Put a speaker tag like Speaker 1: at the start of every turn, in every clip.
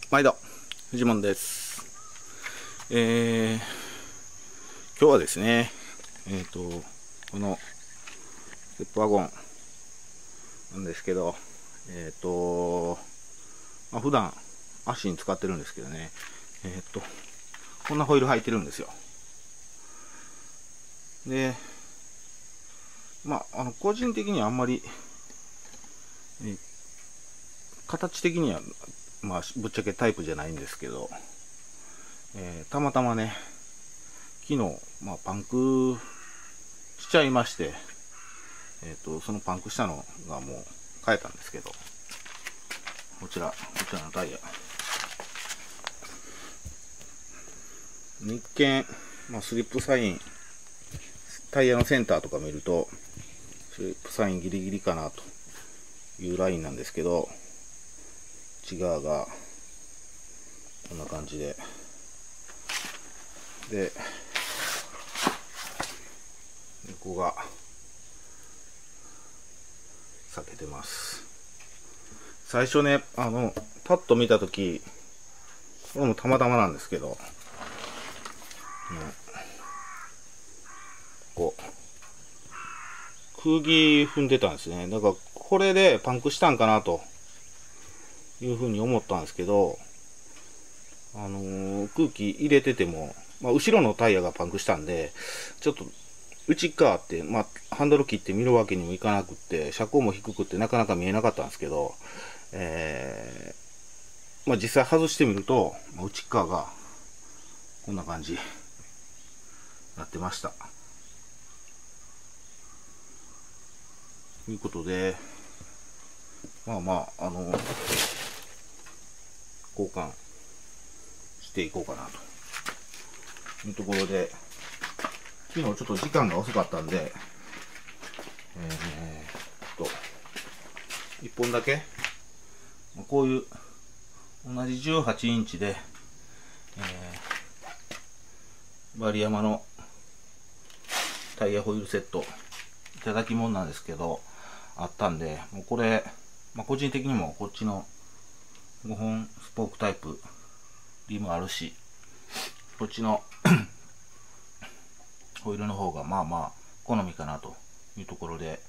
Speaker 1: 毎度フジモンです。今日はですね、このステップワゴンなんですけど、普段足に使ってるんですけどね、こんなホイール履いてるんですよ。で、個人的にはあんまり、形的にはぶっちゃけタイプじゃないんですけど、たまたまね、昨日、パンクしちゃいまして、そのパンクしたのがもう変えたんですけど、こちらのタイヤ。一見、スリップサイン、タイヤのセンターとか見ると、スリップサインギリギリかなというラインなんですけど、内側がこんな感じで、ここが裂けてます。最初ね、パッと見たとき、これもたまたまなんですけど、こう空気踏んでたんですね。だからこれでパンクしたんかなというふうに思ったんですけど、空気入れてても、後ろのタイヤがパンクしたんで、ちょっと内側って、ハンドル切って見るわけにもいかなくって、車高も低くってなかなか見えなかったんですけど、実際外してみると、内側がこんな感じになってました。ということで、交換していこうかなというところで、昨日ちょっと時間が遅かったんで、1本だけこういう同じ18インチで、バリヤマのタイヤホイールセットいただき物なんですけどあったんで、もうこれ、個人的にもこっちの5本スポークタイプリムあるし、こっちのホイールの方が好みかなというところで、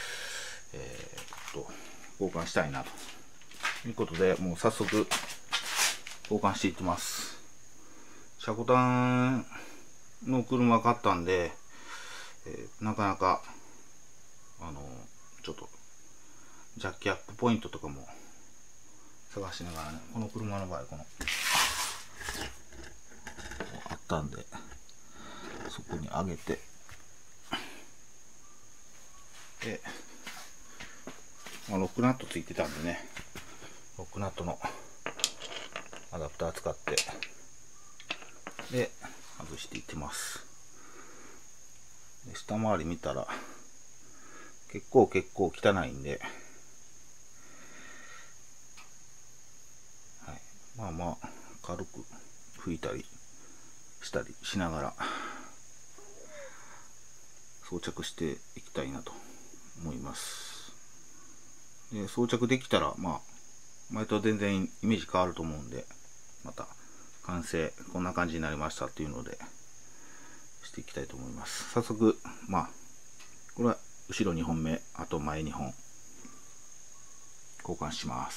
Speaker 1: 交換したいなということで、もう早速交換していってます。車庫端の車買ったんで、なかなかちょっとジャッキアップポイントとかも探しながらね、この車の場合あったんで、そこに上げて、で、ロックナットついてたんでね、ロックナットのアダプター使ってで外していってます。で、下回り見たら結構汚いんで、軽く拭いたりしたりしながら装着していきたいなと思います。で、装着できたら前と全然イメージ変わると思うんで、また完成こんな感じになりましたっていうのでしていきたいと思います。早速これは後ろ2本目、あと前2本交換します。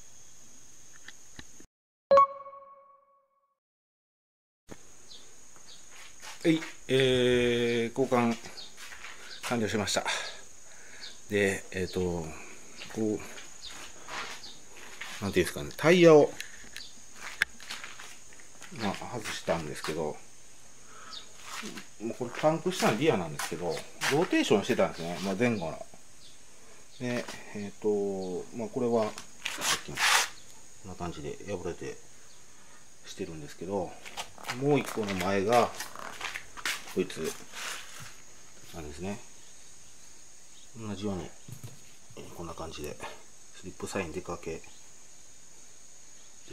Speaker 1: はい、交換完了しました。で、こうなんていうんですかね、タイヤを外したんですけど、もうこれパンクしたのリアなんですけど、ローテーションしてたんですね、前後の。で、これはさっきのこんな感じで破れてしてるんですけど、もう一個の前がこいつなんですね。同じように、こんな感じでスリップサイン出かけです。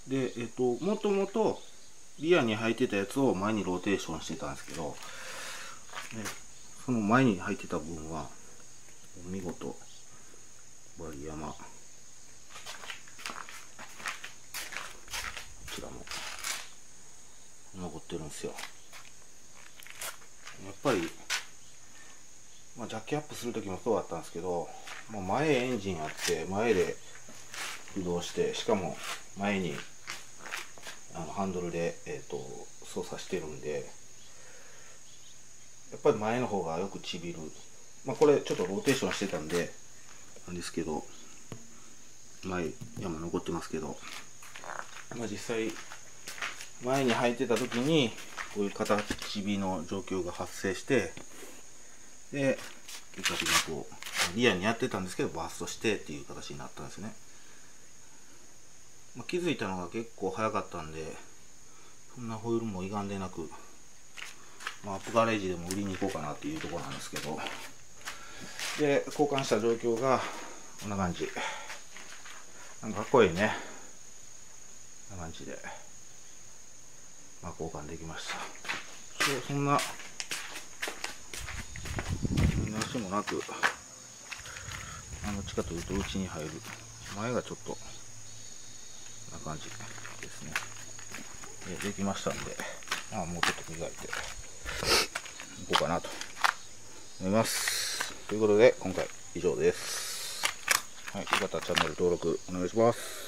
Speaker 1: で、もともとリアに履いてたやつを前にローテーションしてたんですけど、その前に履いてた分は見事バリヤマ残ってるんですよ。やっぱり、ジャッキアップする時もそうだったんですけど、前エンジンあって前で駆動して、しかも前にハンドルで、操作してるんで、やっぱり前の方がよくちびる。これちょっとローテーションしてたんでなんですけど、前山残ってますけど、実際前に履いてた時にこういう片ちびの状況が発生して、で結果的にこうリアにやってたんですけどバーストしてっていう形になったんですね。気づいたのが結構早かったんで、そんなホイールも歪んでなく、アップガレージでも売りに行こうかなっていうところなんですけど、で交換した状況がこんな感じ。なんかかっこいいね。こんな感じで、交換できました。そんな話もなく、どっちかというと内に入る。前がちょっとこんな感じですね。できましたんで、もうちょっと磨いていこうかなと思います。ということで今回以上です。はい、よかったらチャンネル登録お願いします。